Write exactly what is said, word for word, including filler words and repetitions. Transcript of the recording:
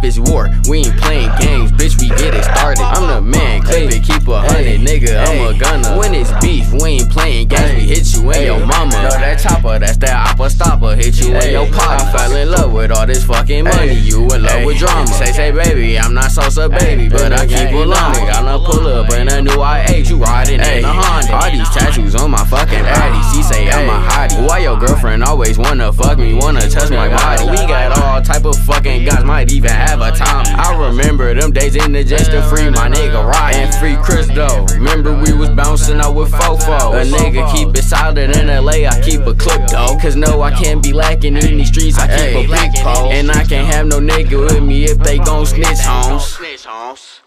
it's war. We ain't playing games, bitch, we get it started. I'm the man, clip it, keep a hundred, nigga, I'm a gunner. When it's beef, we ain't playing games, we hit you in your mama. No, that chopper, that's that oppa stopper, hit you in your pot. I fell in love with all this fucking money, you in love with drama. Say, say, baby, I'm not Sosa, baby, but I keep it long. I done pull up in a new I eight, you riding in a Honda. All these tattoos on my fucking body, she say I'm a hottie. Why your girlfriend always wanna fuck me, wanna touch my body? We got all type of fucking guns, might even have a Tommy. I remember them days in the just to free my nigga Ryan and free Chris though. Remember we was bouncing out with Fofo. A nigga keep it solid in L A, I keep a clip though. Cause no, I can't be lacking in these streets, I keep a big pole. And I can't have no nigga with me if they gon' snitch, homes.